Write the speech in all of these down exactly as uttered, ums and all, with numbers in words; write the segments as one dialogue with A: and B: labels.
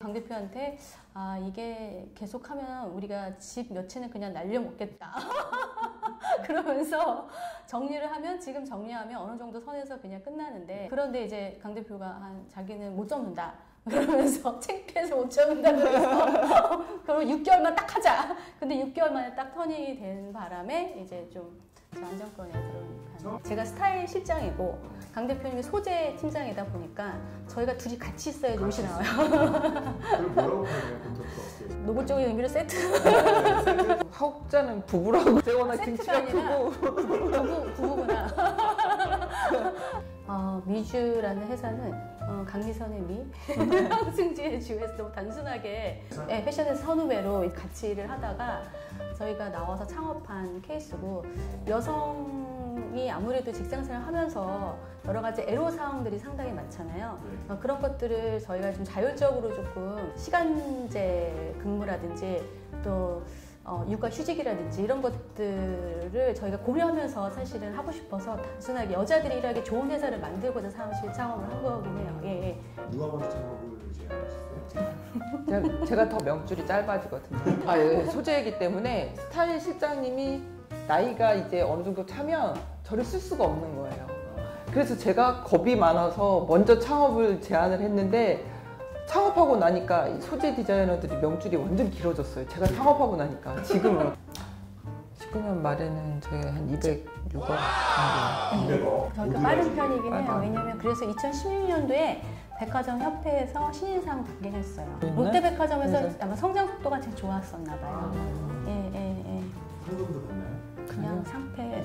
A: 강 대표한테 아 이게 계속하면 우리가 집 몇 채는 그냥 날려먹겠다. 그러면서 정리를 하면 지금 정리하면 어느 정도 선에서 그냥 끝나는데 그런데 이제 강 대표가 한 자기는 못 접는다. 그러면서 창피해서 못 접는다 그래서 그럼 육 개월만 딱 하자. 근데 육 개월 만에 딱 턴이 된 바람에 이제 좀 안정권에 들어오니까 제가 스타일 실장이고 강 대표님이 소재 팀장이다 보니까 저희가 둘이 같이 있어야 옷이 나와요.
B: 그걸 뭐라고 표현해요?
A: 노골적인 의미로 세트.
C: 하옥자는 부부라고. 제가 워낙 등치가 크고.
A: 부부, 부부구나. 어, 미주라는 회사는 어, 강미선의 미, 승지의 주에서 너무 단순하게 네, 패션에서 선후배로 같이 일을 하다가 저희가 나와서 창업한 케이스고 여성이 아무래도 직장생활 하면서 여러 가지 애로사항들이 상당히 많잖아요. 어, 그런 것들을 저희가 좀 자율적으로 조금 시간제 근무라든지 또 어, 육아 휴직이라든지 이런 것들을 저희가 고려하면서 사실은 하고 싶어서 단순하게 여자들이 일하기 좋은 회사를 만들고자 사실 창업을 한 거긴 해요. 예, 예.
B: 누가 먼저 창업을 제안하셨어요?
C: 제가, 제가 더 명줄이 짧아지거든요. 아, 예, 소재이기 때문에 스타일 실장님이 나이가 이제 어느 정도 차면 저를 쓸 수가 없는 거예요. 그래서 제가 겁이 많아서 먼저 창업을 제안을 했는데 창업하고 나니까 이 소재 디자이너들이 명줄이 완전 길어졌어요. 제가 창업하고 나니까. 지금은 십구 년 말에는 저희 한 이백육억 정도.
B: 이백억?
A: 저희가 빠른 편이긴 해요.
C: 아,
A: 왜냐면 그래서 이천십육 년도에 백화점 협회에서 신인상 받긴 했어요.
C: 네?
A: 롯데백화점에서
C: 네.
A: 아마 성장 속도가 제일 좋았었나 봐요.
C: 아.
A: 예, 예, 예.
B: 상금도 받나요?
A: 그냥 상패.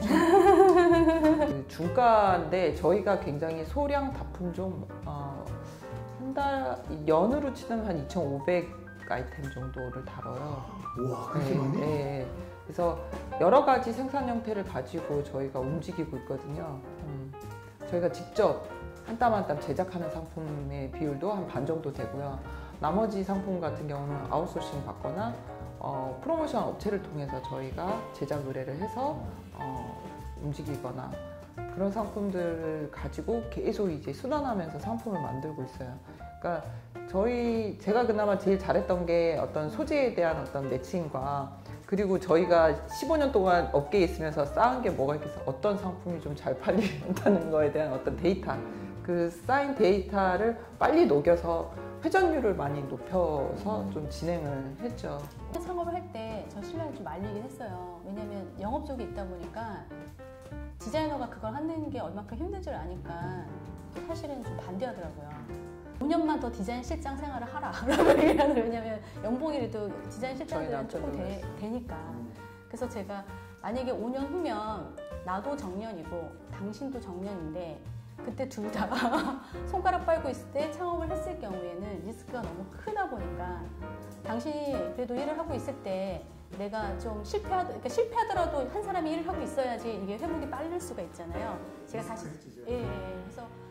C: 그 중가인데 저희가 굉장히 소량 다품종 어, 한 달, 연으로 치면 한 이천오백 아이템 정도를 다뤄요.
B: 우와, 그렇게 많이?
C: 네, 네. 그래서 여러 가지 생산 형태를 가지고 저희가 움직이고 있거든요. 음, 저희가 직접 한 땀 한 땀 제작하는 상품의 비율도 한 반 정도 되고요. 나머지 상품 같은 경우는 아웃소싱 받거나 어, 프로모션 업체를 통해서 저희가 제작 의뢰를 해서 어, 움직이거나 그런 상품들을 가지고 계속 이제 순환하면서 상품을 만들고 있어요. 그러니까 저희 제가 그나마 제일 잘했던 게 어떤 소재에 대한 어떤 매칭과 그리고 저희가 십오 년 동안 업계에 있으면서 쌓은 게 뭐가 있겠어? 어떤 상품이 좀 잘 팔린다는 거에 대한 어떤 데이터, 그 쌓인 데이터를 빨리 녹여서 회전율을 많이 높여서 좀 진행을 했죠.
A: 창업을 할 때 저 신랑이 좀 말리긴 했어요. 왜냐면 영업 쪽에 있다 보니까 디자이너가 그걸 하는 게 얼마큼 힘든 줄 아니까 사실은 좀 반대하더라고요. 오 년만 더 디자인 실장 생활을 하라. 왜냐면 연봉이 그래도 디자인 실장들은 조금 되, 되니까. 그래서 제가 만약에 오 년 후면 나도 정년이고 당신도 정년인데 그때 둘 다 손가락 빨고 있을 때 창업을 했을 경우에는 리스크가 너무 크다 보니까 당신이 그래도 일을 하고 있을 때 내가 좀 실패하더, 그러니까 실패하더라도 한 사람이 일을 하고 있어야지 이게 회복이 빠를 수가 있잖아요. 제가 다시 예, 예. 그래서